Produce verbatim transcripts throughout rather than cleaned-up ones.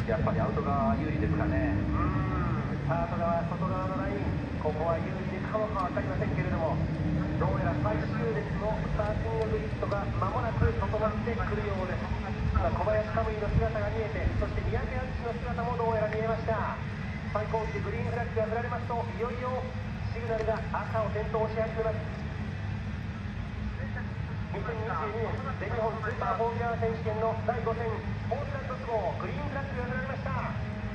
やっぱりアウト側有利ですかね。 スタート側、外側のライン、ここは有利でかもか分かりませんけれども、どうやら最終列のスターティンググリッドが間もなく整ってくるようです。今、小林カムイの姿が見えて、そして三宅敦の姿もどうやら見えました。最後尾でグリーンフラッグが振られますと、いよいよシグナルが赤を点灯し始めます。にせんにじゅうにねん全日本スーパーフォーミュラー選手権のだいご戦、ポートランド都合グリーンフラッグが振られました。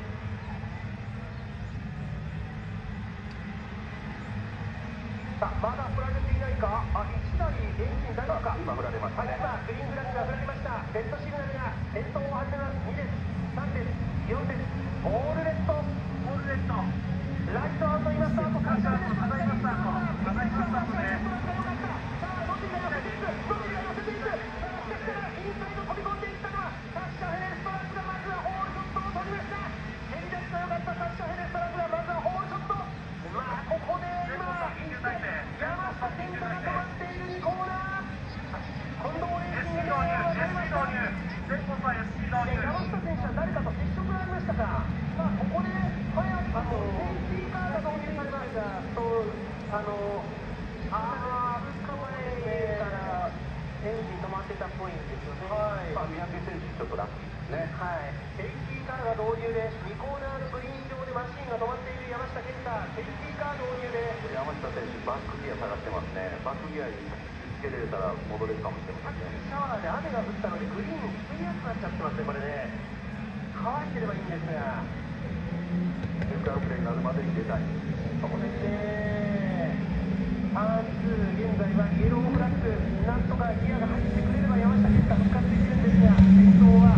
さあ、まだ振られていないか。あ、いちだいエンジン大丈夫か。 今振られましたね。 はい、今グリーンフラッグが振られました。レッドシグナルが点灯を始めます。に列、さん列、よん列、オールレッド、オールレッド、ライトアウト、今スタート、カッシャーレスタート、カッシャーレスタート、カッシャーレスタートね。さあ、どっちが寄せていく、どっちが寄せていく。さあ、しかしながらインサイド飛び込んでいったのはカッシャーヘレストラックがまずはホールショットを取りました。蹴り出しの良かったカッシャーヘレストラックがまずはホールショット。まあ、ここで今いちだい山下健太が止まっているにコーナー。近藤レーシングが分かりました。山下選手は誰かと接触がありましたか。さあ、ここで早くあのセーフティーカーが導入されましたと、あのああ、捕まえからエンジン止まってたっぽいんですよね。はい。 まあ、三宅選手、ちょっとラッキーですね。 はい。セーフティーカーが導入で、にコーナーのグリーン上でマシンが止まっている山下健太、セーフティーカー導入で。 山下選手、バックギア探してますね。バックギアにつけれたら戻れるかもしれませんね。 シャワーで雨が降ったので、グリーンに滑りやすくなっちゃってますね、これね。乾いてればいいんですが。 周回遅れになるまでに出たい。 そうですね。ターンに、現在はイエローフラッグ、なんとかギアが入ってくれれば山下健太復活できるんですが、先頭は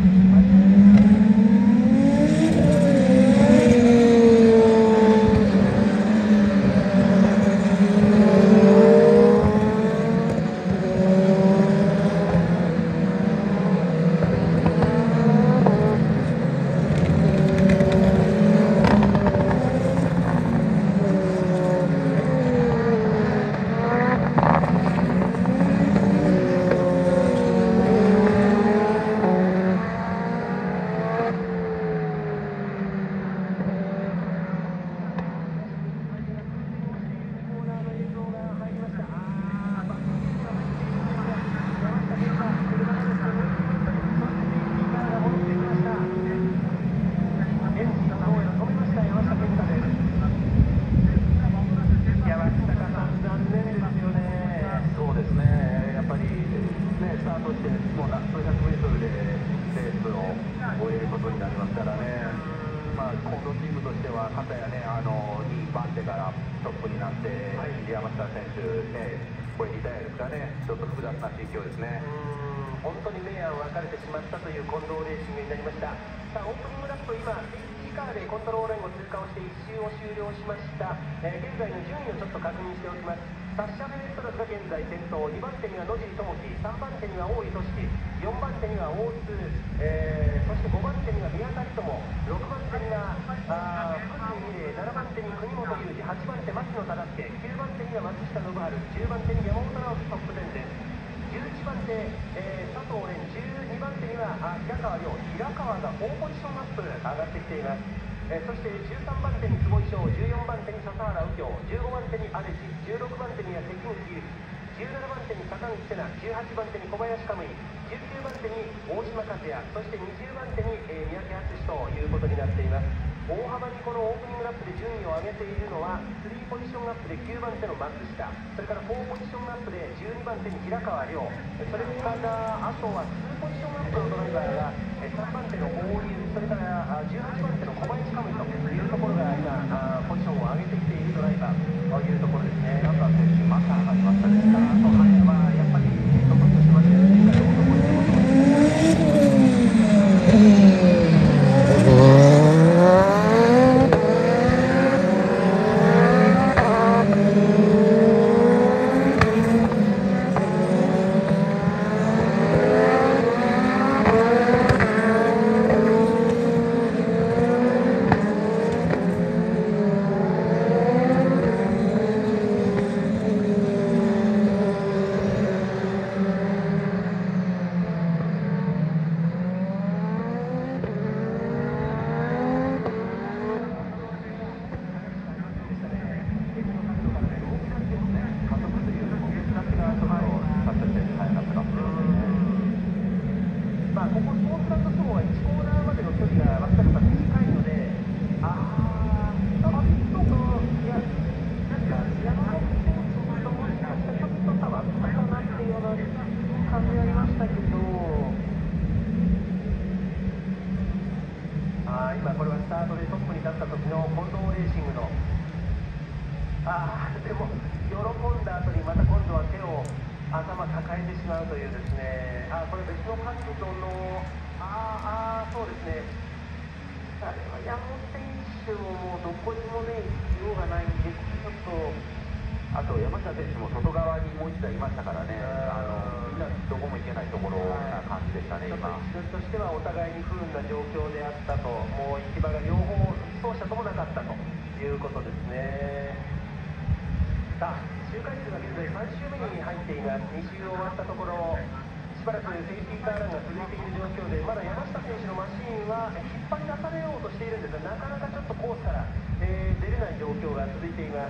った時の近藤レーシングの、ああでも喜んだ後にまた今度は手を頭抱えてしまうというですね、あこれ別の角度の、ああそうですね、あれは山本選手ももうどこにもね行きようがないんで、ちょっとあと山下選手も外側にもう一台いましたからね、あのみんなどこも行けないところな感じでしたね、 ちょっと今。 位置取りとしてはお互いに不運な状況であったと、もう行き場が両方走者ともなかったということですね。さあ周回数が現在さん周目に入っています。に周終わったところ、しばらくセーフティーカーランが続いている状況で、まだ山下選手のマシーンは引っ張り出されようとしているんですが、なかなかちょっとコースから、えー、出れない状況が続いています。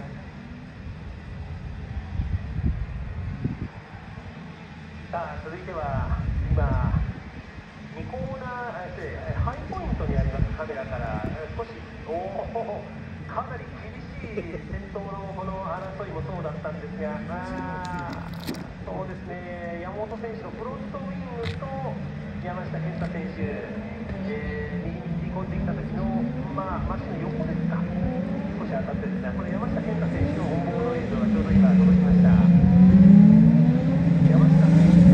さあ続いては今にコーナー、失礼、ハイポイントにありますカメラから少し、おおかなり厳しい先頭のこの争いもそうだったんですが、あそうですね、山本選手のフロントウイングと山下健太選手、えー、右に切り込んできた時の、まあ、マシンの横ですか、少し当たってですね、これ山下健太選手のオンボード映像がちょうど今届きました。山下選手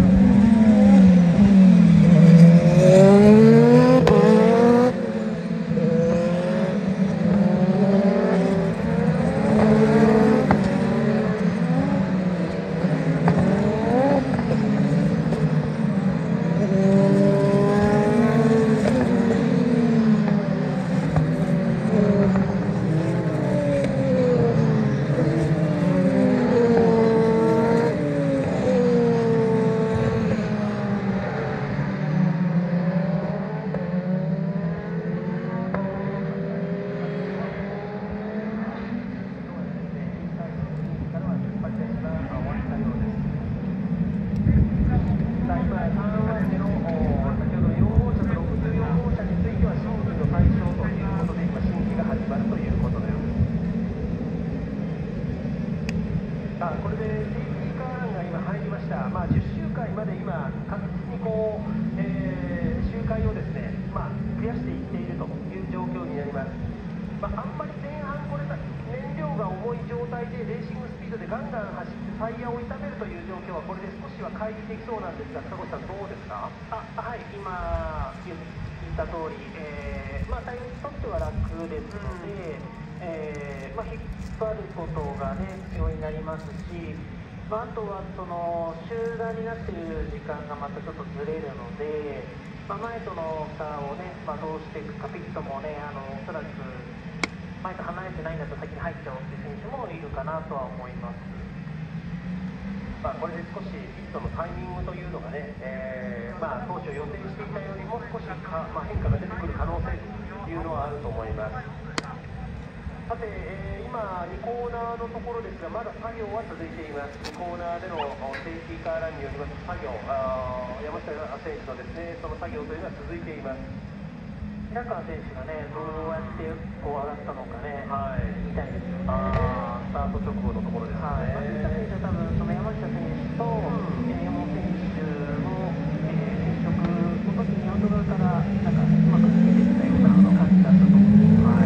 あとはその集団になっている時間がまたちょっとずれるので、まあ、前との差をね、まあ、どうしていくか、ピットもね、あのおそらく前と離れてないんだと先に入っちゃおうっていう選手もいるかなとは思います。まあ、これで少しピットのタイミングというのがね、えーまあ、当初予定していたよりも少しか、まあ、変化が出てくる可能性というのはあると思います。さて、えー、今にコーナーのところですが、まだ作業は続いています。にコーナーでのセーフティーカーランによります作業、あ山下選手のですね、その作業というのは続いています。平川選手がね、どうやってこう上がったのかね、はい、みたいですよね。あスタート直後のところですね。はい、松下選手は多分その山下選手と、うん、山本選手の、えー、接触の時にアウト側からなんかうまくつけてきたような感じだったと思うんです。はい。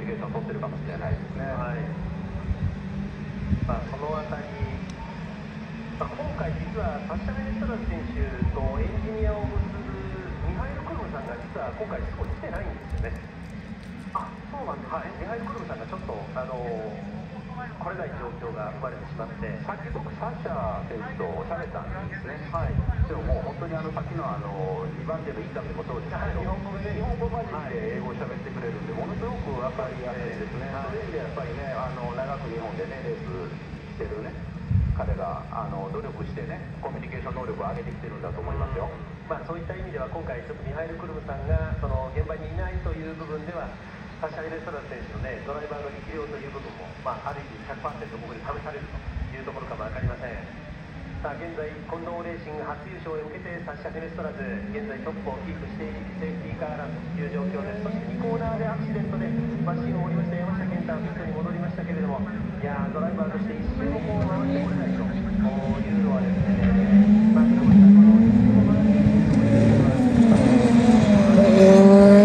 まあ、そのあたりサッシャ・メネストラス選手とエンジニアを結ぶミハイル・クルムさんが実は今回すごい来てないんですよね。あ、そうなんですね。はい、ミハイル・クルムさんがちょっとあの来れない状況が生まれてしまって、 さっき僕サッシャ選手と喋ったんですね。はい。でももう本当にあのさっきのあのにばん手のインタビューもそうですけど、日本語で日本語混じりで英語を喋ってくれるんで、ものすごく分かりやすいですね。そういう意味でやっぱりね、あの長く日本でねレースしてるね彼があの努力してねコミュニケーション能力を上げてきてるんだと思いますよ。 まあそういった意味では今回ちょっとミハイル・クルムさんがその現場にいないという部分では。サッシャ・メネストラス選手の、ね、ドライバーの力量という部分も、まあ、ある意味 ひゃくパーセント ここに試されるというところかも分かりません。さあ現在近藤レーシング初優勝へ向けてサッシャ・メネストラズ現在トップをキープしているセーフティーカーランという状況です。そしてにコーナーでアクシデントでマシンを降りました山下健太はピットに戻りましたけれども、いやードライバーとして一周もこう回ってこれないというのはですね、まあ山下この一周も回っているというのは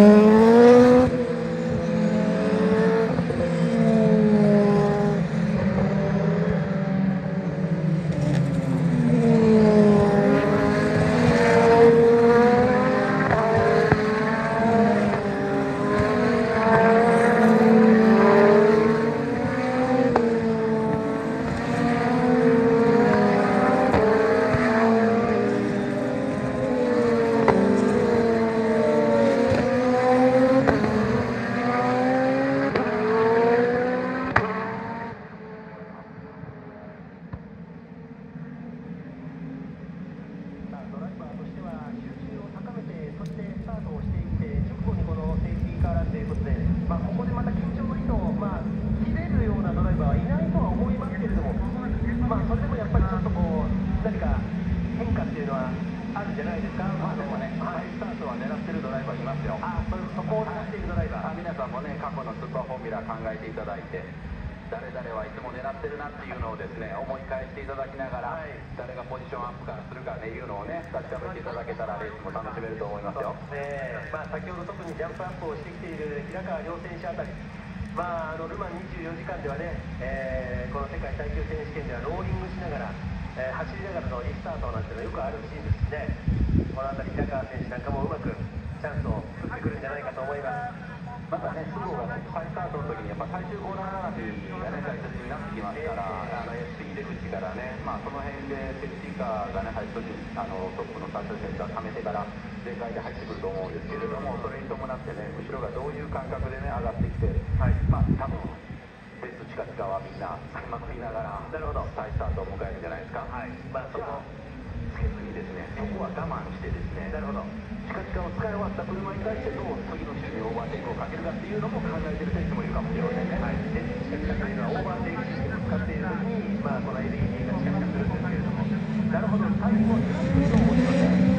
誰々はいつも狙ってるなっていうのをですね思い返していただきながら、はい、誰がポジションアップからするかっていうのをね確かめていただけたらレースも楽しめると思いますよ。 ねまあ、先ほど特にジャンプアップをしてきている平川亮選手あたり、まあ、あのルマンにじゅうよじかんではね、えー、この世界耐久選手権ではローリングしながら、えー、走りながらのリスタートなんていうのはよくあるシーンですしね、この辺り平川選手なんかもうまくチャンスを作ってくるんじゃないかと思います。 またね、須藤が再スタートの時にやっぱ最終コーナー並びがね大切になってきますから、あの エスピー 出口からね、まあその辺でセーフティーカーがね入る時にあのトップのサッシャ選手が溜めてから正解で入ってくると思うんですけれども、それに伴ってね後ろがどういう感覚でね上がってきて、はい、まあ多分ベスト近々はみんなうまくいながらなるほど再スタートを迎えるんじゃないですか。はい、まあそのつけずにですね、そこは我慢してですね、なるほどチカチカを使い終わった車に対してどう次の周にオーバーテイクをかけるかっていうのも考えてる選手もいるかもしれませんね。はい、でチカチカというのはオーバーテイクシステムを使っている時に、まあ、この エルイーディー がチカチカするんですけれども、なるほど最後にどう思いますね。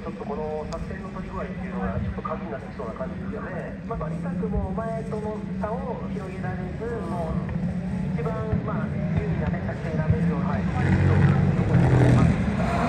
ちょっとこの作戦の取り具合っていうのがちょっと鍵になってきそうな感じですよね。まあ、とにかくもう前との差を広げられず、もう一番まあ有利な、ね、作戦選べるような、はい、ところでまず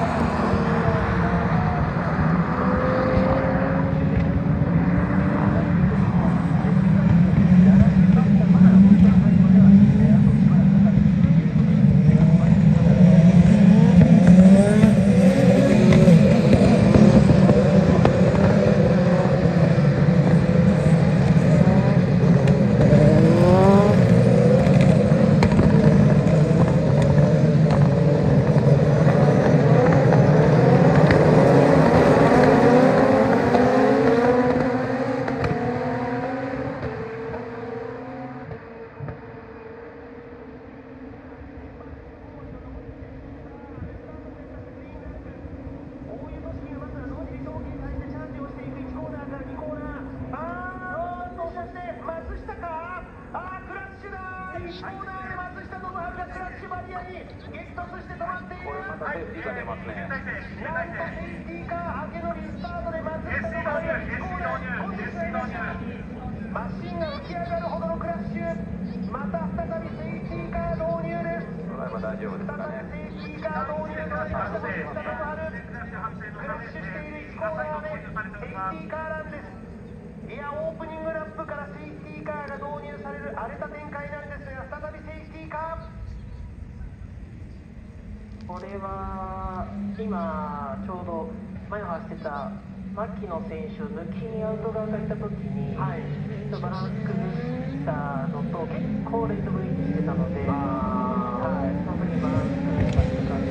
これは今ちょうど前を走ってた牧野選手を抜きにアウト側からいた時に、はい、ちょっとバランス崩したのと結構レッドブリッジしてたので、はい、その時にバランス崩したっていう感じ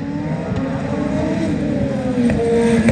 です。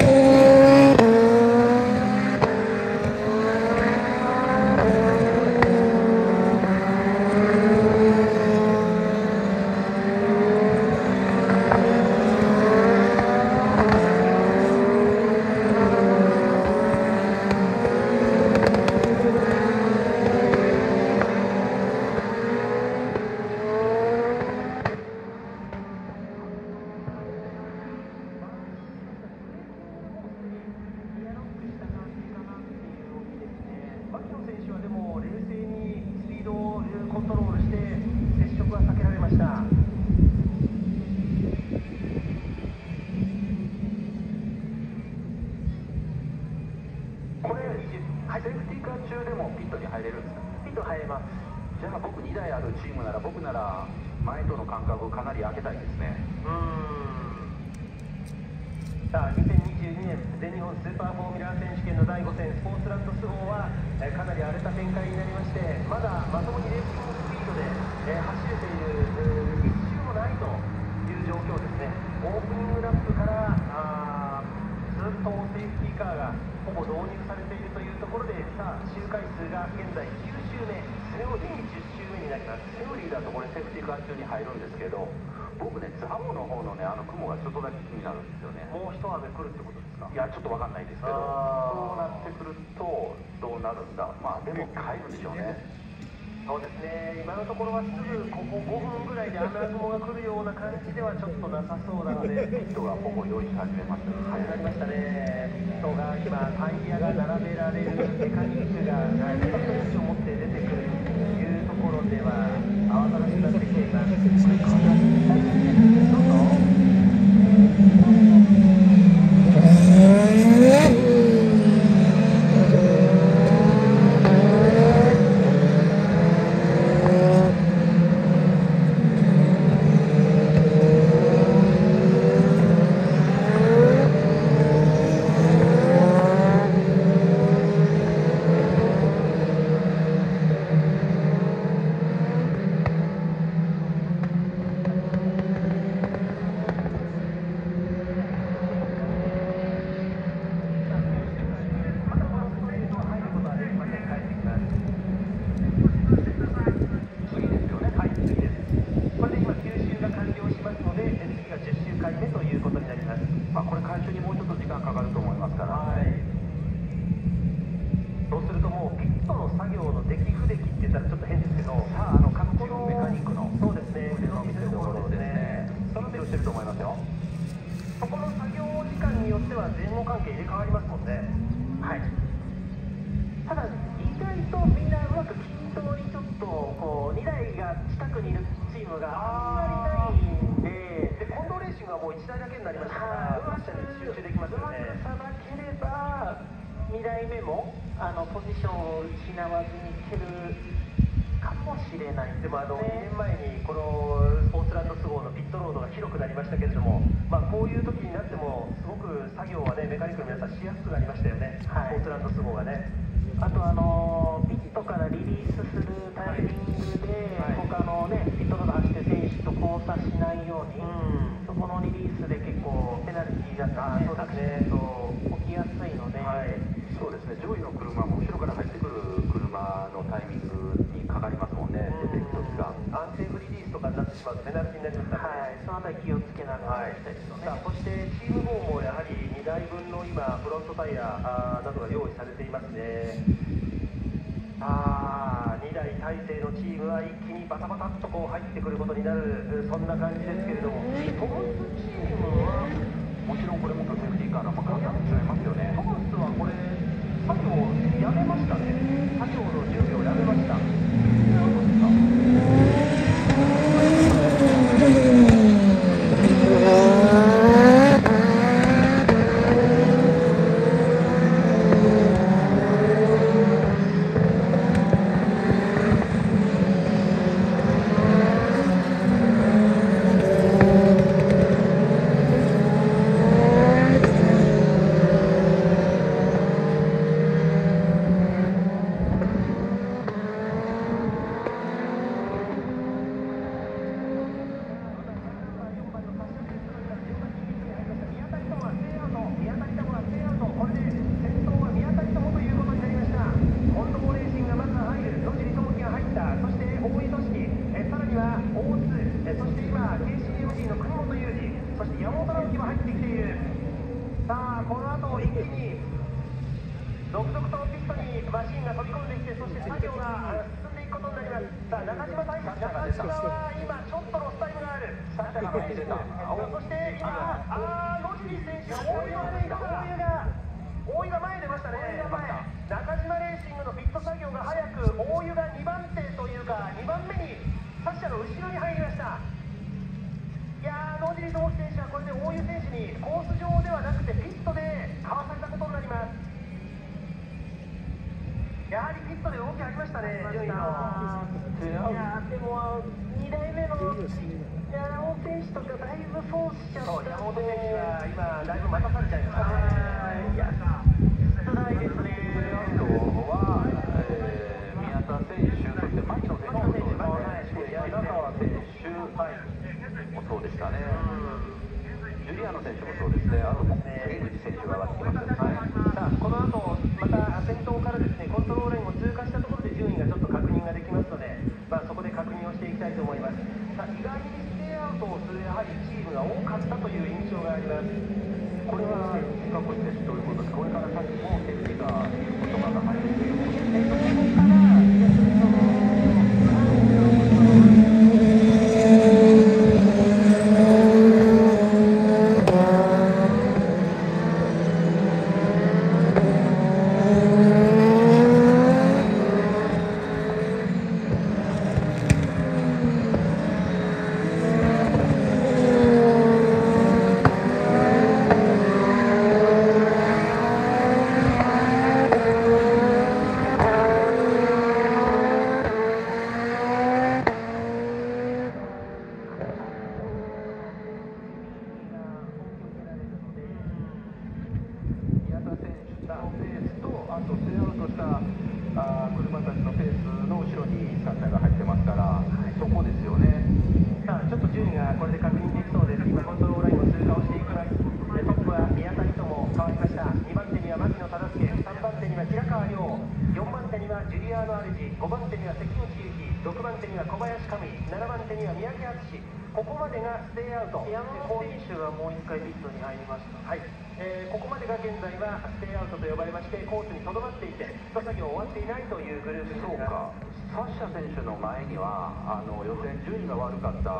そうですね、今のところはすぐここごふんぐらいで雨雲が来るような感じではちょっとなさそうなので、ピットがほぼ用意し始めました。始まりましたね。ピットが今、タイヤが並べられるメカニックがストレッチを持って出てくるというところでは慌ただしくなってきています。これかなりどうぞ。そこの作業時間によっては前後関係入れ替わりますもんね。はい。ただ意外とみんなうまく均等にちょっとこうにだいが近くにいるチームがあんまりないんで、で近藤レーシングはもういちだいだけになりましたから、うまく集中できますよね。うまくさばければにだいめもあのポジションを失わずにいけるかもしれない。でもあのにねんまえにこのスポーツランドス号のピットロードが広くなりましたけれども、まあ、こういう時になってもすごく作業はねメカニックの皆さんしやすくなりましたよね、はい、スポーツランドス号がね。あとあのピットからリリースするタイミングで、はい、他のねピットロード走ってる選手と交差しないように、うん、そこのリリースで結構ペナルティーだったり、ね、そうですね、起きやすいので、はい、 そうですね、上位の車も後ろから入ってくる車のタイミングにかかりますもんね、出ていく時が。 アンセーフリリースとかになってしまうとペナルティーになりますからね、はい、そのあたり気をつけながらしたいですよね。さあ、そしてチーム号もやはりにだいぶんの今フロントタイヤなどが用意されていますね。あー、にだい体制のチームは一気にバタバタっとこう入ってくることになる、そんな感じですけれども、トモスチームはもちろんこれもセーフティーカーのまあ違いますよね。 トモスはこれ作業やめましたね。作業の準備をやめました。さあ、この後一気に続々とピットにマシンが飛び込んできて、そして作業が進んでいくことになります。さあ、中島大中島は今ちょっとロスタイムがある。サッシャが前に出た。そして今、あー、ロジリ選手、大湯が大湯が大湯が前に出ましたね。中島レーシングのピット作業が早く、大湯がにばん手というかにばんめにサッシャの後ろに入りました。いやー、野尻智樹選手はこれで大湯選手にコース上ではなくてピットでかわされたことになります。やはりピットで動きありましたね、順位の。いやー、でもにだいめの山本選手とかだいぶ損しちゃった。そう、山本選手は今だいぶ待たされちゃいましたね。いや、少ないですね。 今日は、えー、宮田選手、そして牧野選手もそうですね、稲川選手、はい、もそうでしたね、ジュリアの選手もそうですね、あと杉口選手が上がってきましたね。 さあ、この後また先頭からですね、コントロールラインを通過したところで順位がちょっと確認ができますので、まあ、そこで確認をしていきたいと思います。さあ、意外にステイアウトをするやはりチームが多かったという印象があります。 これは深越選手どういうことですか。これから先もセーフティーがいることが入ってくるということですか。ここから逆にそのごばん手には関口裕樹、ろくばん手には小林可美、ななばん手には三宅敦、ここまでがステイアウト。山本選手はもういっかいピットに入りました。はい、えー、ここまでが現在はステイアウトと呼ばれまして、コースにとどまっていて一作業終わっていないというグループですが、 そうか、サッシャ選手の前にはあの予選順位が悪かった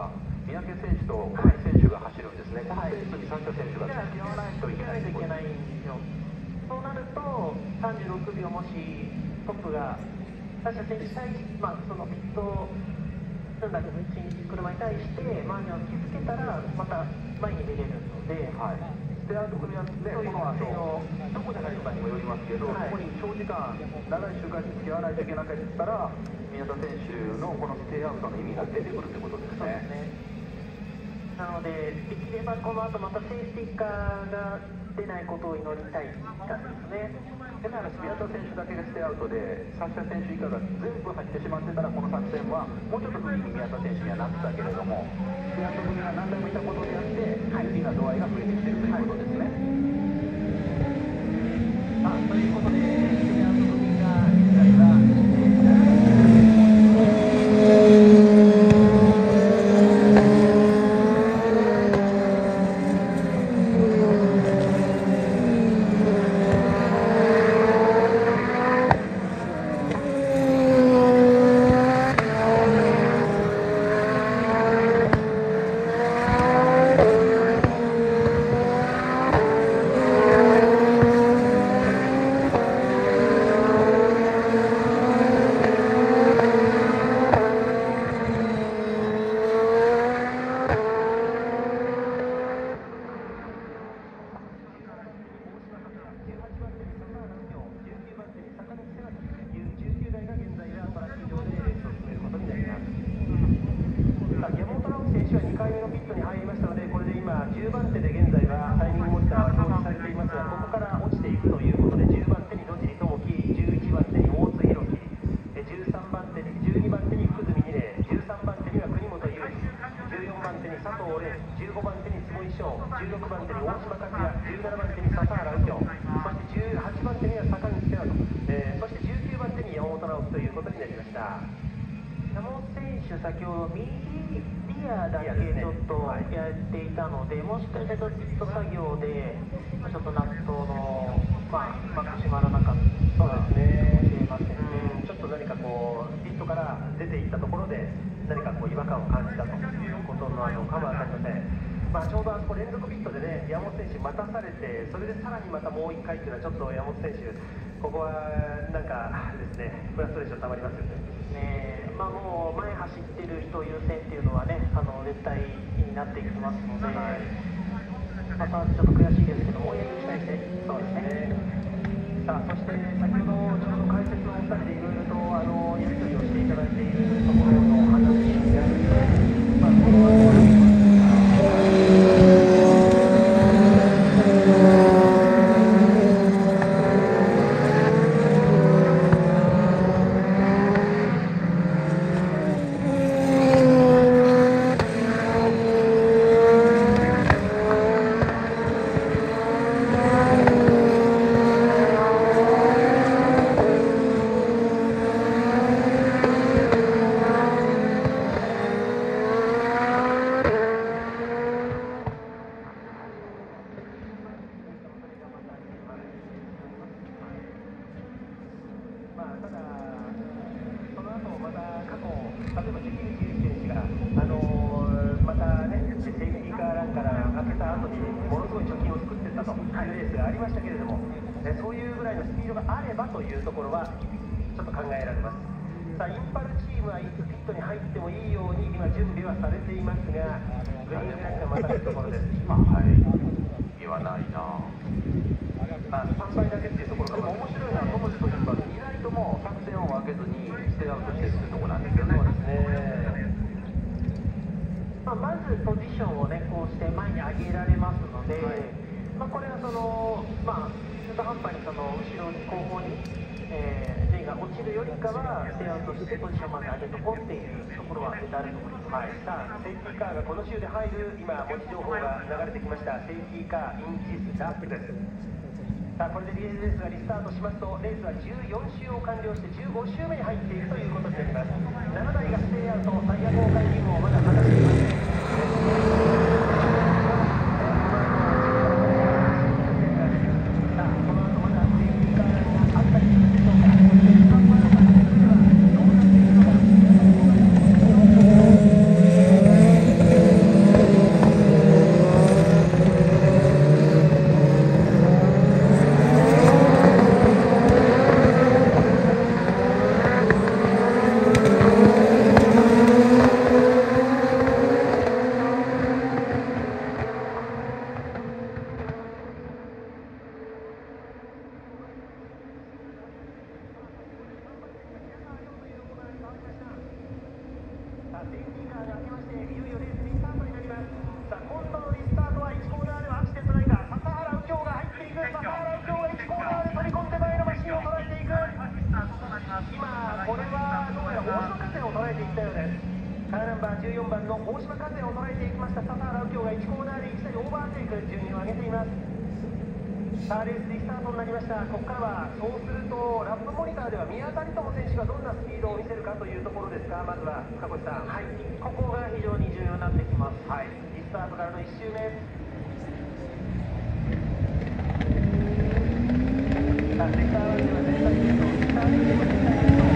三宅選手と小林選手が走るんですね、このペースに三者選手が付き合わないといけないといけないんですよ。 そうなるとさんじゅうろくびょう、もしトップが三者選手対、まあ、そのピットなんだ車に対してマージンを築けたらまた前に出れるので、 はい、ステアウト組み合わせでこの後どこで入るかにもよりますけど、はい、ここに長時間長い周回に付き合わないといけなかったら宮田選手のこのステアウトの意味が出てくるということですね。 なので、できればこの後またセーフティーカーが出ないことを祈りたい感じですね。 変な話、宮田選手だけがステアウトで、三者選手以下が全部入ってしまってたら、この作戦はもうちょっと不利に宮田選手にはなってたけれども、ステアウト組が何回もいたことによって、有利な度合いが増えてきているということですね。 はい、あということで、ステアウト組が現在は、じゅうばん手で現在はタイミングモニターが表示されていますが、ここから落ちていくということで、じゅうばん手に野尻智樹、じゅういちばん手に大津弘樹、じゅうさんばん手にじゅうにばん手に福住二玲、じゅうさんばん手には国本裕樹、じゅうよんばん手に佐藤蓮、じゅうごばん手に坪井翔、じゅうろくばん手に大島克也、じゅうななばん手に笹原右京、そしてじゅうはちばん手には坂口寺と、えー、そしてじゅうきゅうばん手に山本直樹ということになりました。山本選手、先ほど右リアだけちょっとやっていたので、もしかしたらピット作業でちょっとナットの、まあ、うまく閉まらなかったかもしれませんね。ちょっと何かこうピットから出ていったところで何かこう違和感を感じたということなのかもわかりません。まあ、ちょうどあそこ連続ピットでね、山本選手待たされて、それでさらにまたもういっかいっていうのはちょっと山本選手、ここはなんかですね、フラストレーションたまりますよね。ねまあ、もう前走ってる人優先っていうのはね、あの絶対になっていきますので、はい、またちょっと悔しいですけど、応援に期待して、そうですね。さあ、そして先ほどちょうど解説のお二人でいろいろとあのやり取りをしていただいているところの話になると、まあ、この後というところはちょっと考えられます。さあ、インパルチームはいつピットに入ってもいいように今準備はされていますが、グリーンフラッグがまたいるところです。 まあ、はい、言わないな。まあ、さんばいだけっていうところが、でも面白いのはトムズとインパル、意外ともう作戦を分けずにステイアウトしてるっていうところなんですよね。 そうですね。まあ、まずポジションをね、こうして前に上げられますので、はい、まあ、これはその、まあ、中途半端にその後ろに後方に、えー、順位が落ちるよりかはステイアウトしてポジションまで上げとこうっていうところは絶対あると思います。はい、さあ、セーフティーカーがこの周で入る今文字情報が流れてきました。セーフティーカーインジスラップです。さあ、これでリレーレースがリスタートしますと、レースはじゅうよん周を完了してじゅうご周目に入っているということになります。ななだいがステイアウト、タイヤ交換義務をまだ果たしていません。 Thank you. セーフティーカーが明けましていよいよレースリスタートになります。さあ今度のリスタートはいちコーナーではアクシデントないか。笹原右京が入っていく。笹原右京がいちコーナーで飛び込んで前のマシンを捉えていく。今これはどうやら大島和也を捉えていったようです。カーナンバーじゅうよんばんの大島和也を捉えていきました笹原右京がいちコーナーでいきなりオーバーテイク順位を上げています。さあレースリスタートになりました。ここからはそうするとラップモニターでは宮谷友選手がどんなスピードを見せるかというところですが、まずは深越さん、はい、ここが非常に重要になってきます。はい、リスタートからのいち周目。さあセンターワンでは全体ベスト、スターリングでは全体ベスト。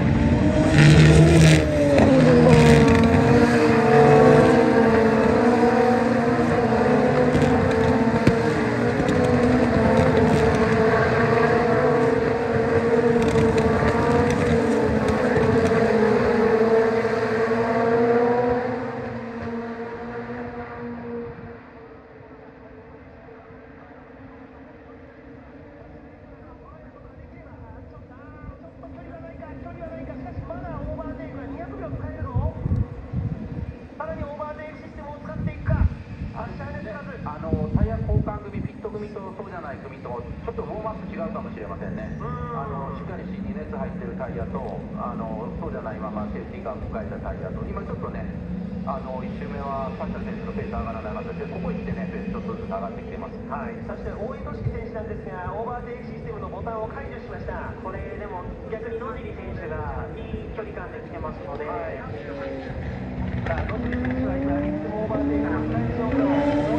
あのタイヤ交換組、フィット組とそうじゃない組とちょっとウォームアップ違うかもしれませんね。あのしっかり芯に熱入ってるタイヤとあのそうじゃないままセーフティーカー迎えたタイヤと今ちょっとねあのいち周目はサッシャ選手のペース上がらなかったですけどここに来てねペースちょっとずつ上がってきています。 はい、そして大井俊樹選手なんですがオーバーテイクシステムのボタンを解除しました。これでも逆に野尻選手がいい距離感で来てますので、はい、さあ野尻選手は今いつもオーバーテイクの使いでしょうか。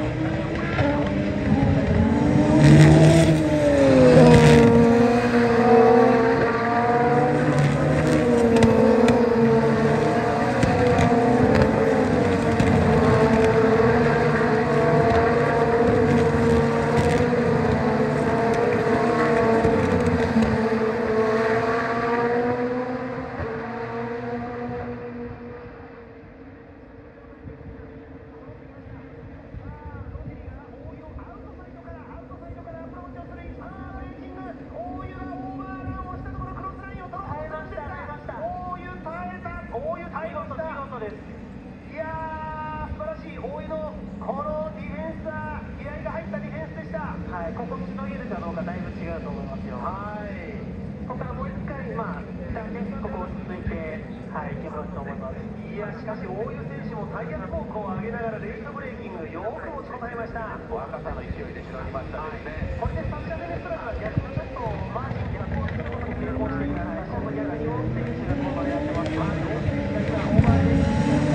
いやー素晴らしい大井のこのディフェンスは気合が入ったディフェンスでした。はい、ここしのげるかどうかだいぶ違うと思いますよ。はい、ここからもう一回まあ一旦ねここ落ち着いてはい行きますと思います。いやしかし大井選手もタイヤスコークを上げながらレースブレーキングよく持ちこたえました。 若さの勢いでしのぎましたですね。 これでサッシャ・ベネストラが逆にちょっとマージン逆行することに成功しています。この逆に大井選手がこうやってます。はい、大井選手が今オーバーテイク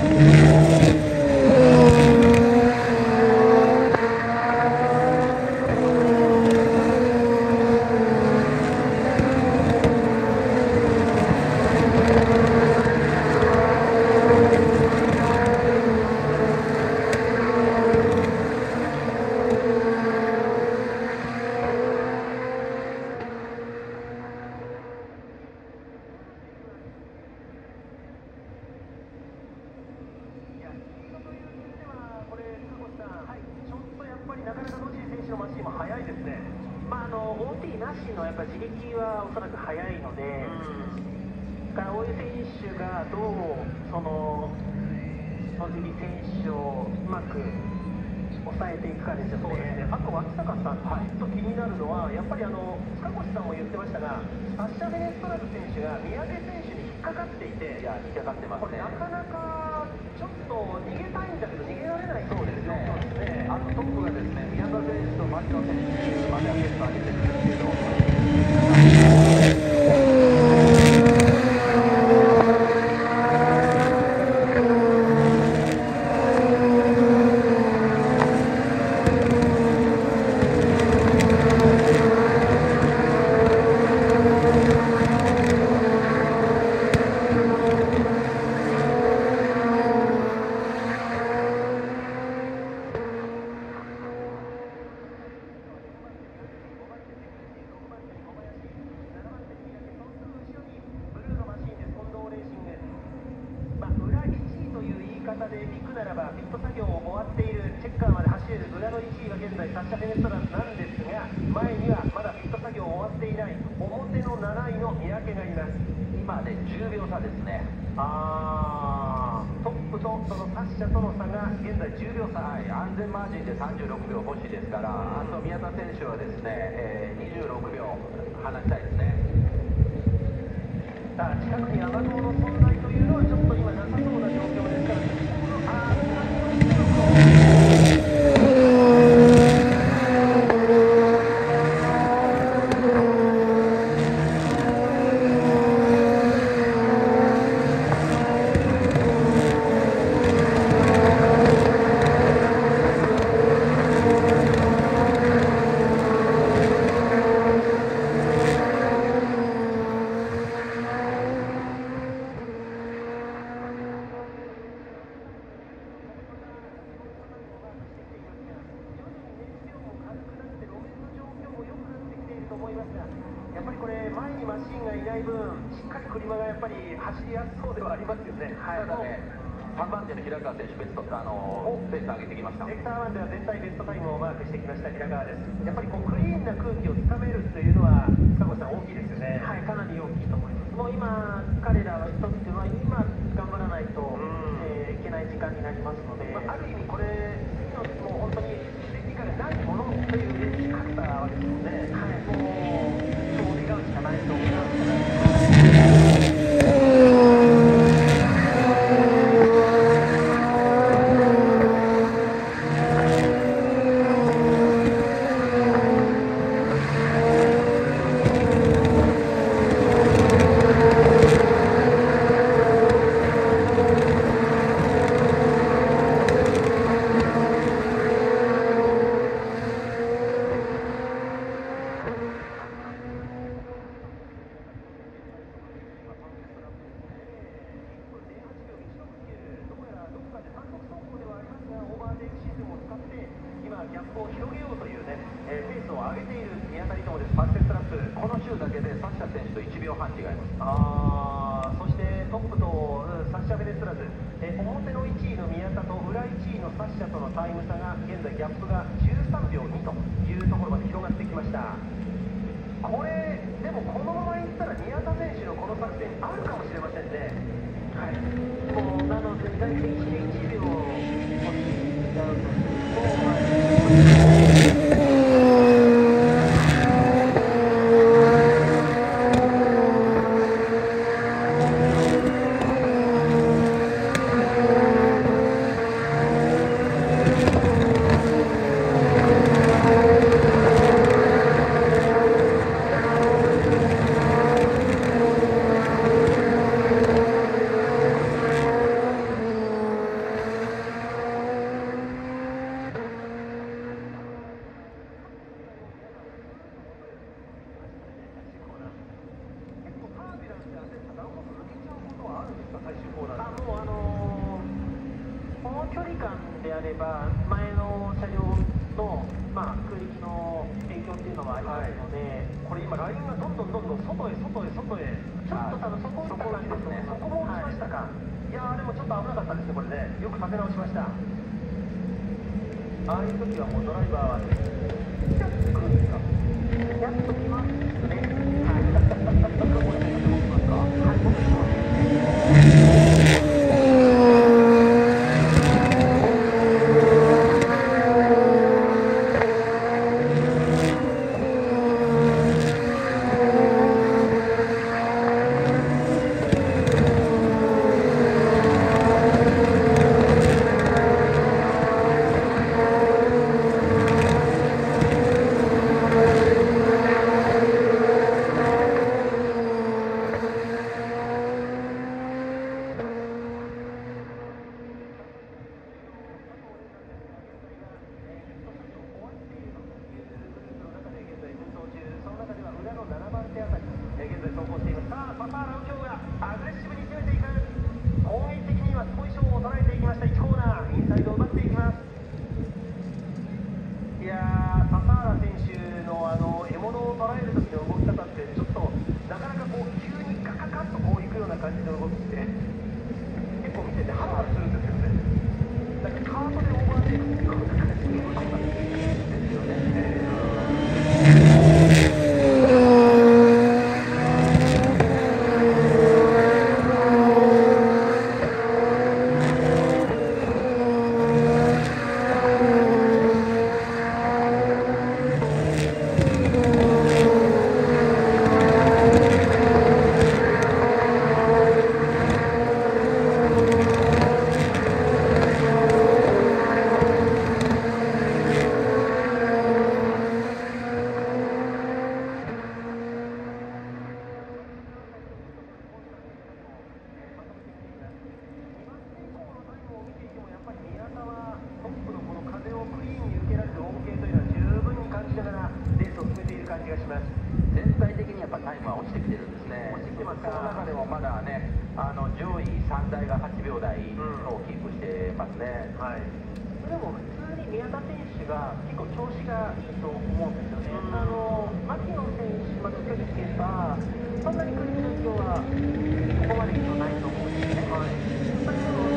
なかなか野尻選手のマシンも速いですね。まあ、あの オーティー なしのやっぱ自力はおそらく速いので、から大井選手がどうその野尻選手をうまく抑えていくかですよね。そうですね。あと脇坂さん、ちょっと気になるのはやっぱりあの塚越さんも言ってましたが、サッシャ・ベネストラズ選手が宮部選手に引っかかっていて、 いや引っかかってますね。 これなかなかちょっと逃げたいんだけど逃げられないそうですね。ですね。 あとトップがですね宮田選手と牧野選手まではペース上げてるんですけど。 で行くならばピット作業を終わっているチェッカーまで走れる裏のいちいは現在サッシャ・ベネストランなんですが、前にはまだピット作業終わっていない表のなないの三宅がいます。 今ねじゅうびょう差ですね。 あートップとそのサッシャとの差が現在じゅうびょう差、 はい、安全マージンでさんじゅうろくびょう欲しいですから、あと宮田選手はですね、えー、にじゅうろくびょう離したいですね。 さあ近くに雨雲の存在というのはちょっと今なさそうな状況ですから、あーやっぱりこれ前にマシンがいない分しっかり車がやっぱり走りやすそうではありますよね。 はい、ただね、さんばん手の平川選手ベスト、あのペース上げてきました。 セクターワンでは全体ベストタイムをマークしてきました平川です。やっぱりこうクリーンな空気をつかめるというのは塚越さん大きいですよね。 はい、かなり大きいと思います。もう今彼らにとっては今頑張らないと、えー、いけない時間になりますので、 まあ、ある意味これ次のもう本当にレジカがないものというレースに勝ったわけですので、 はい、もうそう願うしかないと思います。ギャップを広げようというね、えー、ペースを上げている宮田理人です。ファステストラップこの週だけでサッシャ選手といちびょうはん違います。 あー、そしてトップと、うん、サッシャ・ベネストラズ、えー、表のいちいの宮田と裏いちいのサッシャとのタイム差が現在ギャップがじゅうさんびょうにというところまで広がってきました。これでもこのままいったら宮田選手のこの作戦あるかもしれませんね。 はい、もうなので大体いちびょうも違うので、もうまであれば前の車両の、まあ、空力の影響っていうのもありますので、はい、 これ今ラインがどんどんどんどん外へ外へ外へちょっと多分そこそこなんですね。そこも落ちましたか、はい、いやーでもちょっと危なかったですねこれね。よく立て直しました。ああいう時はもうドライバーはキャッとくるんですか。 やっときますね。 はい。僕もね、僕もますか。はい、僕もね。 全体的にやっぱタイムは落ちてきてるんですね。 落ちてきてますか。 その中でもまだね、あの上位さんだいがはちびょうだいをキープしてますね。 はい。でも普通に宮田選手が結構調子がいいと思うんですよね。あの牧野選手までつけていけばそんなに苦しい状況はここまでいくとないと思うんですね。はい。それでも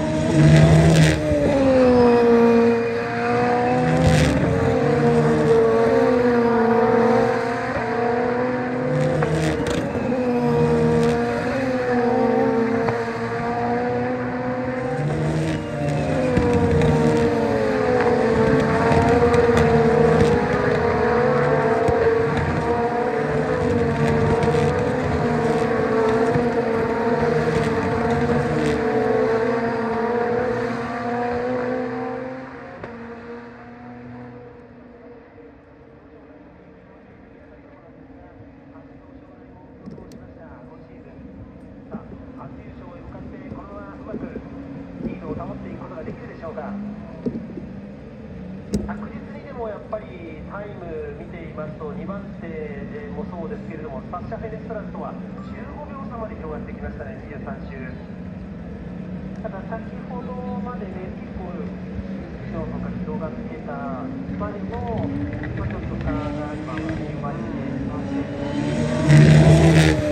サッシャ・フェネストラスとはじゅうごびょう差まで広がってきましたね、にじゅうさん周。ただ先ほどまでね、結構以上とか広がってたまでも、まあ、ちょっと差が今は広がってきまして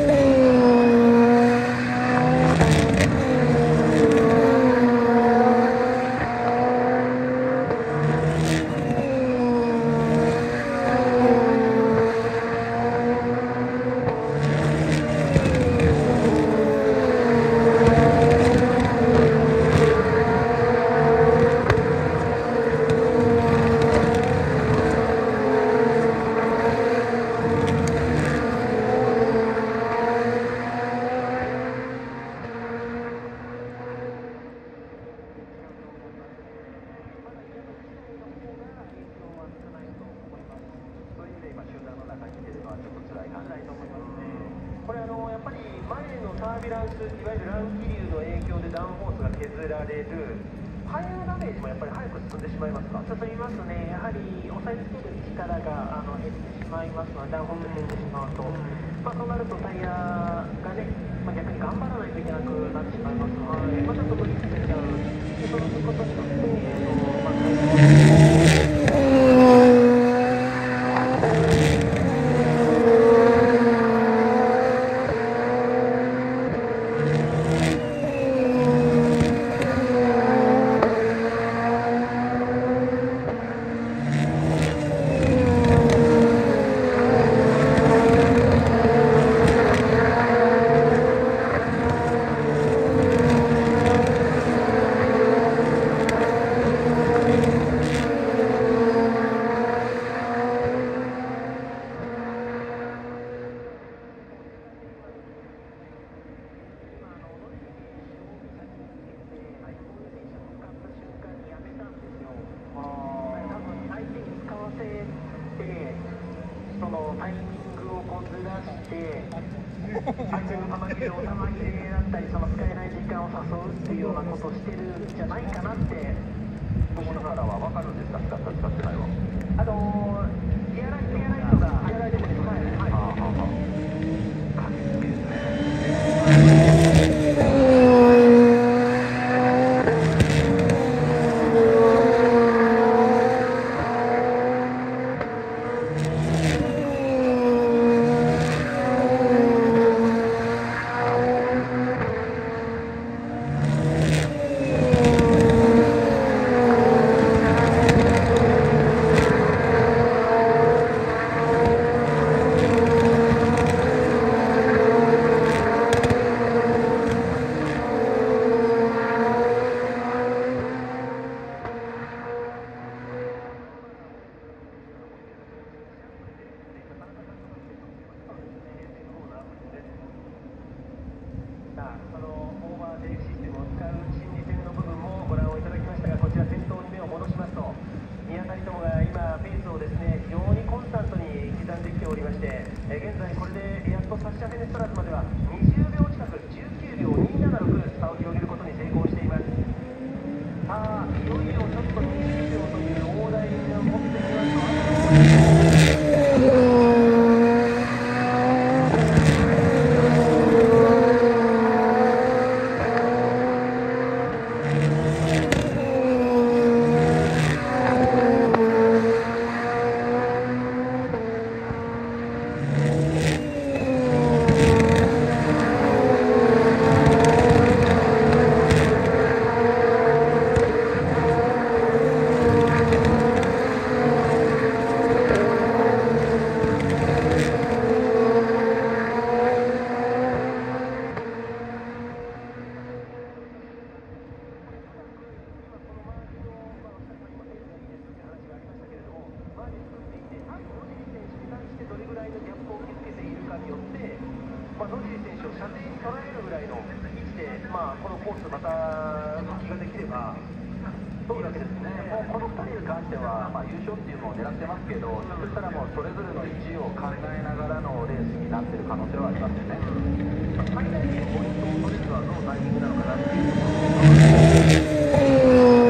いの位置で、まあ、このコースまた復帰ができればどうだけですね。 もうこのふたりに関しては、まあ、優勝っていうのを狙ってますけど、ひょっとしたらもうそれぞれの位置を考えながらのレースになってる可能性はありますよね。 最大限ポイントを取れるのはどのタイミングなのかなっていうところを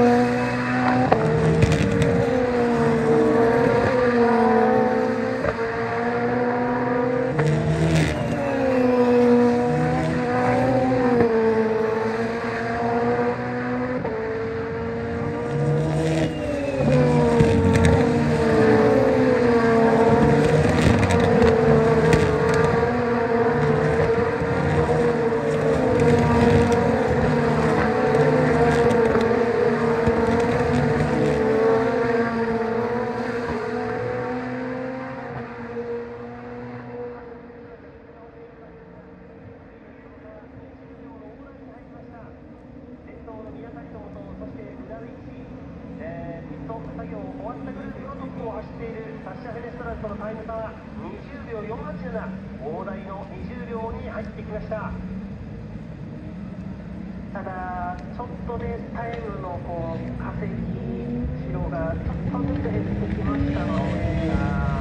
ただ、ちょっとレースタイムのこう稼ぎしろがちょっとずつ減ってきましたので。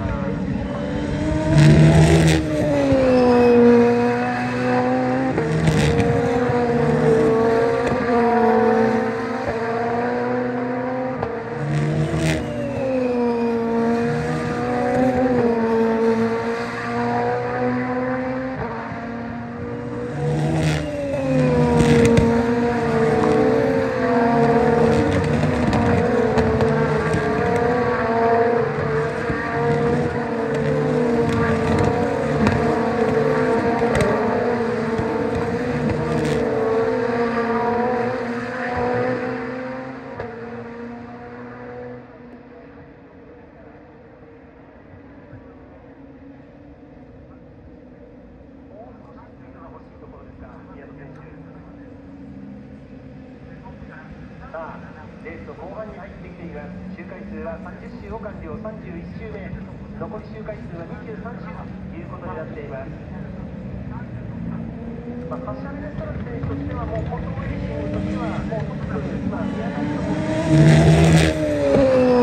さあ、レースの後半に入ってきています。周回数はさんじゅっ周を完了、さんじゅういち周目、残り周回数はにじゅうさん周ということになっています。まあ、カシャメネストラス選手としてはもうコントロールレーシングとしてはもうトップ今宮台の方で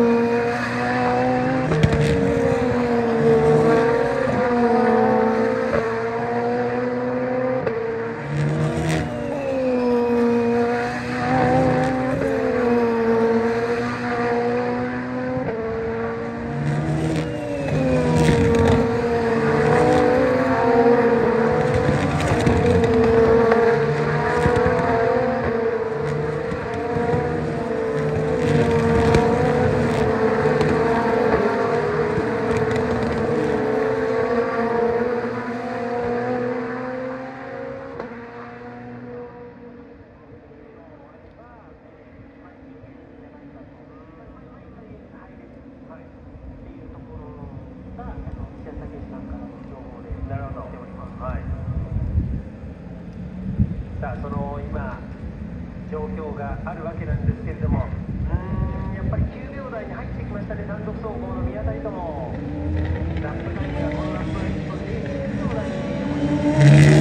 その今状況があるわけなんですけれども、うーんやっぱりきゅうびょう台に入ってきましたね。単独走行の宮台ともラップタイムがこのラップエイトできゅうびょう台に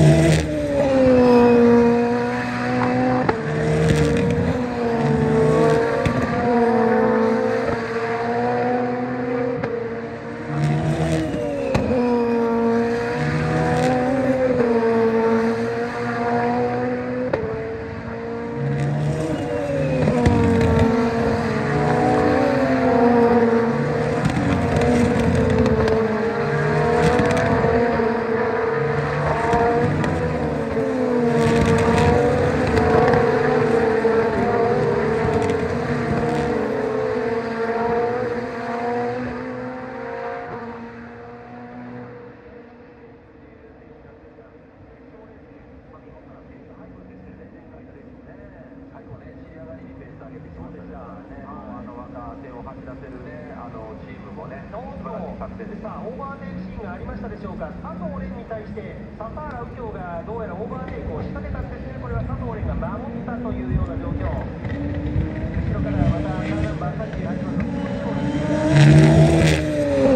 さあオーバーテイクシーンがありましたでしょうか。佐藤蓮に対して笹原右京がどうやらオーバーテイクを仕掛けたんですね。これは佐藤蓮が守ったというような状況。後ろからまたカーナンバーさんじゅうはち番の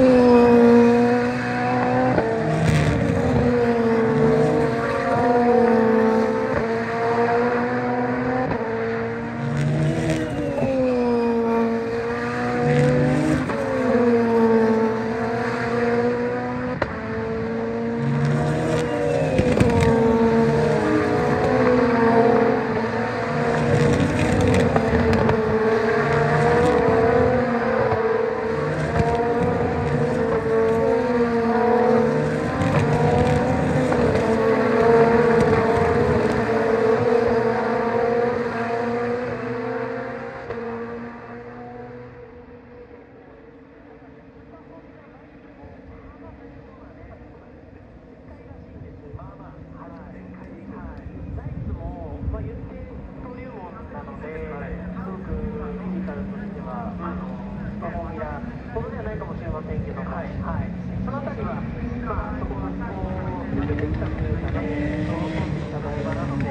高橋テキサスがね、その通ってきた台場なので、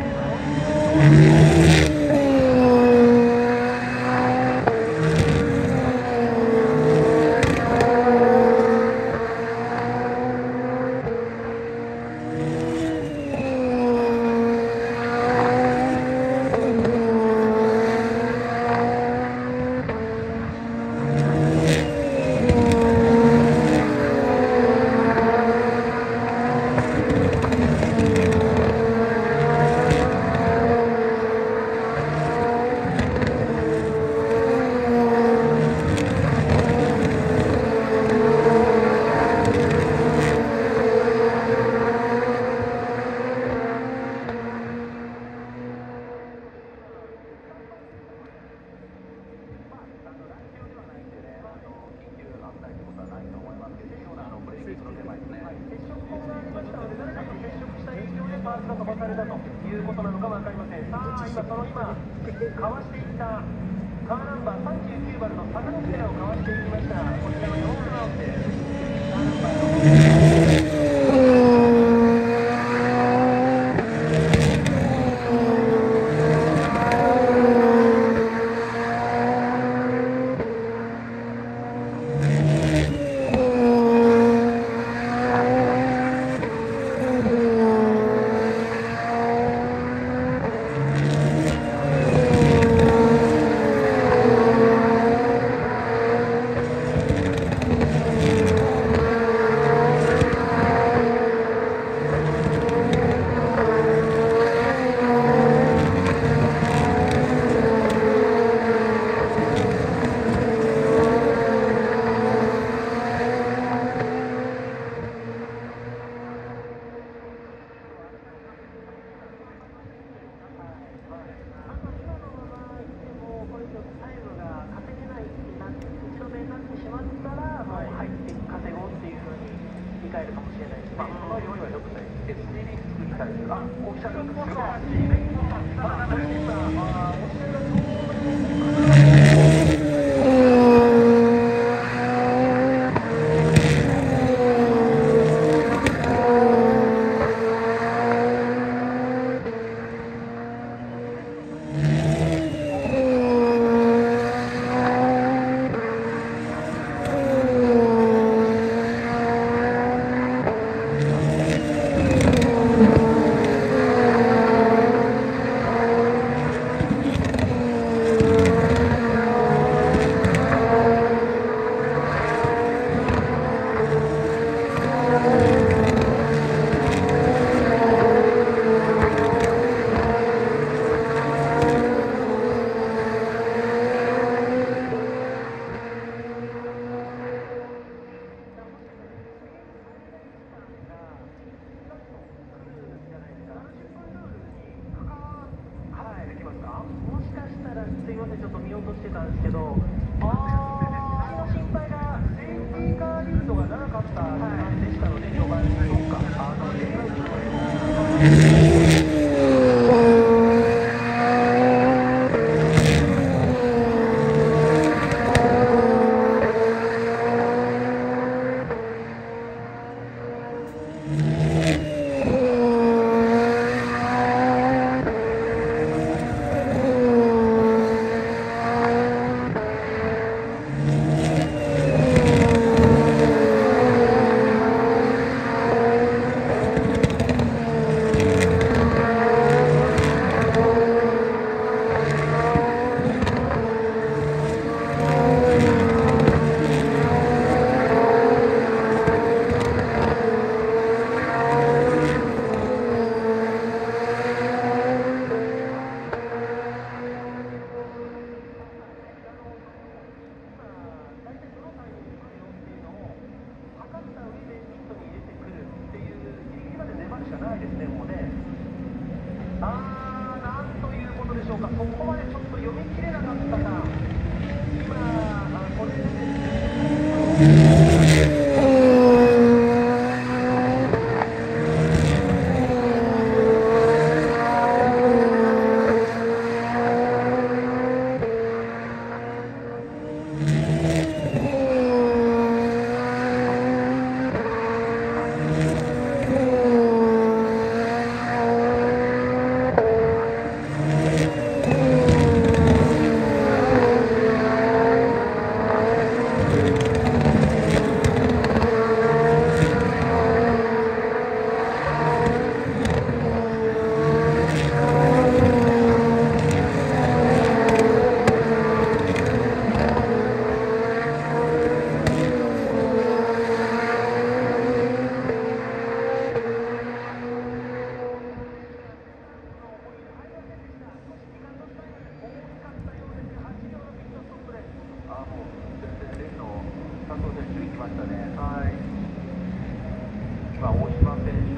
いうことなのか分かりません。さあ、今、その今、かわしていったカーナンバーさんじゅうきゅうばんの坂野寺をかわしていきました。こちらのヨークマウンテン。カーナンバーの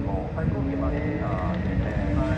も最高期までですね。はい。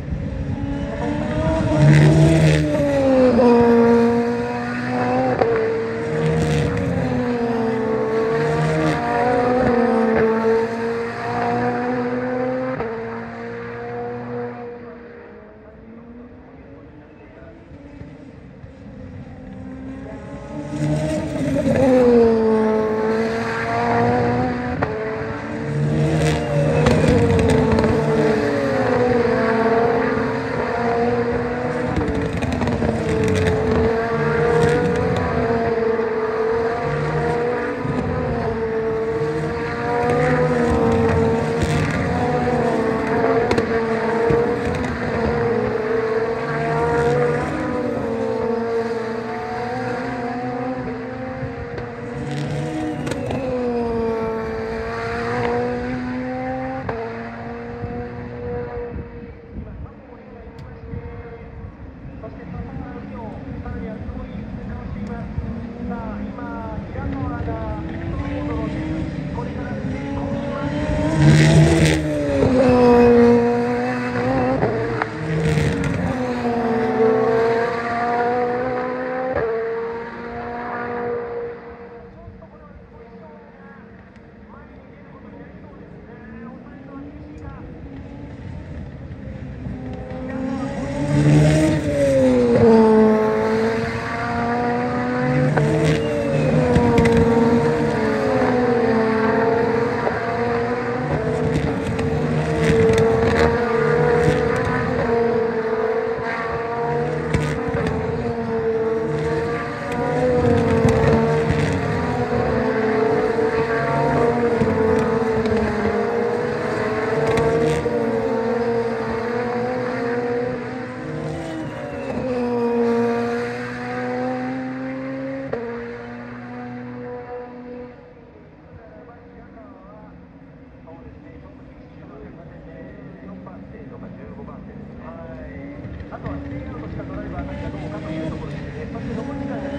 あとはステイアウトしたドライバーたちがどうかというところですね。そして残り時間が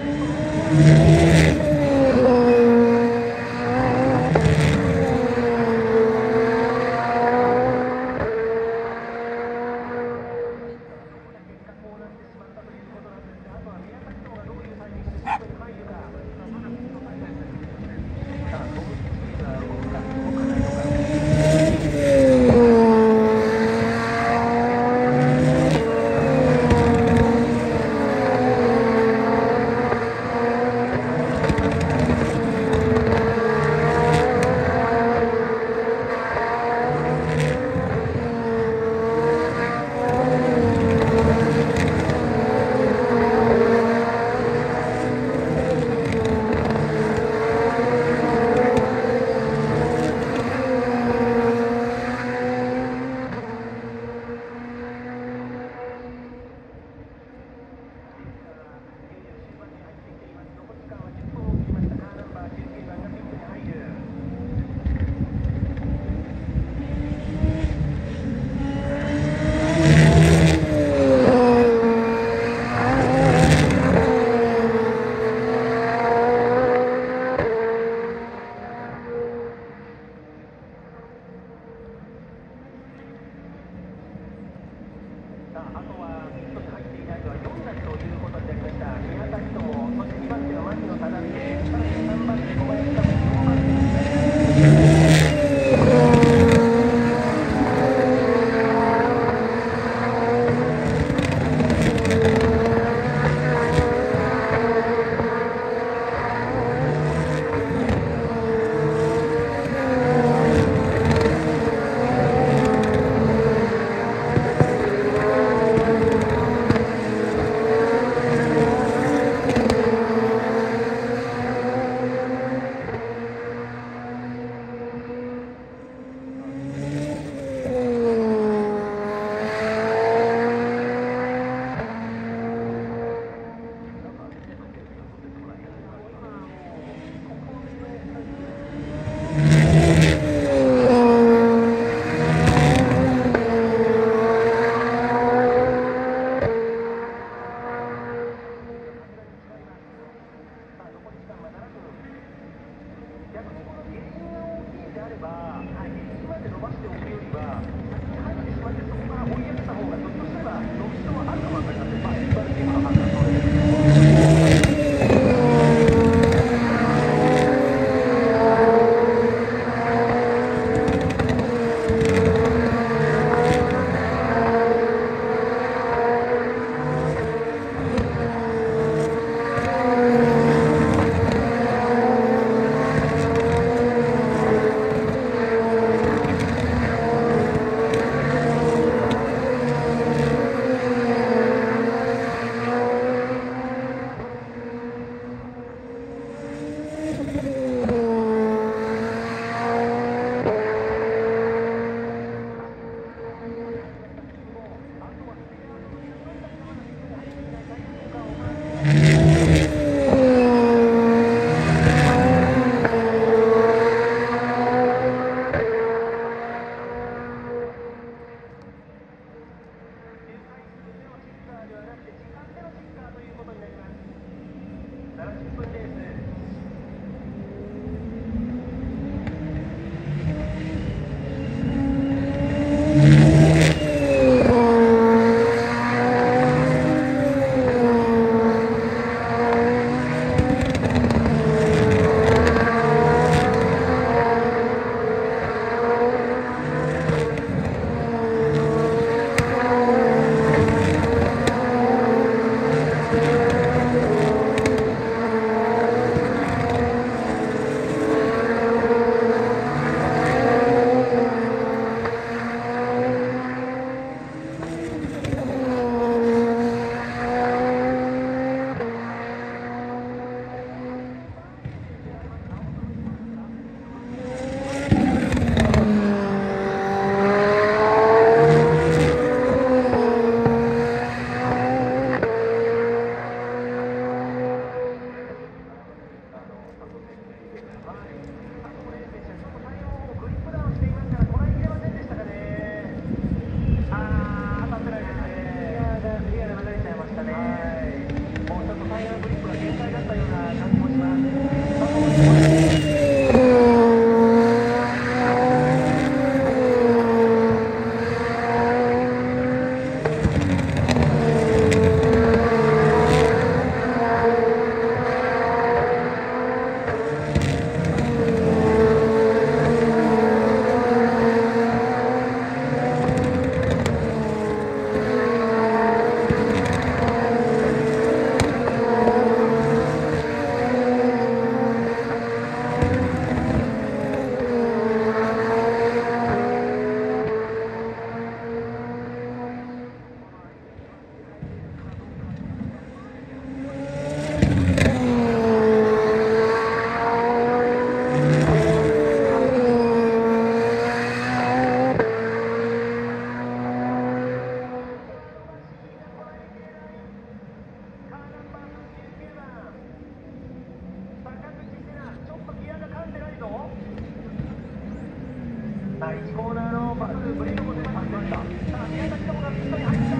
コーナーのバスブレードも出ました。さあ宮崎友がピットに入った。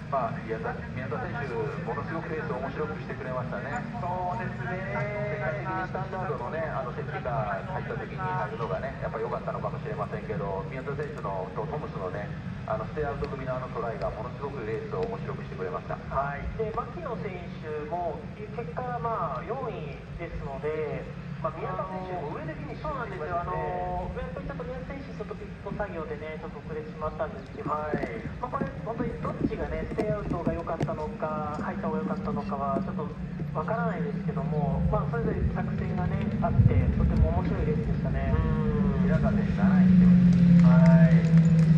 まあ、宮田宮田選手、ものすごくレースを面白くしてくれましたね。 そうですね。 世界的にスタンダードのね、あのセーフティーカー入った時に入るのがね、やっぱ良かったのかもしれませんけど、宮田選手のとトムスのね、あのステイアウト組のあのトライがものすごくレースを面白くしてくれました。 はい。で、牧野選手も結果まあよんいですので、まあ、宮田選手も上でフィニッシュそうなんですよ、あのやっぱりちょっと宮田選手、ちょっとピット作業でね、ちょっと遅れてしまったんですけど、 はい。 まあ、これ、本当にどっちがね、ステイアウトが良かったのか、入った方が良かったのかは、ちょっとわからないですけども、まあ、それぞれ作戦がね、あって、とても面白いレースでしたね。 うん。 平川選手なないんですよ。 はい。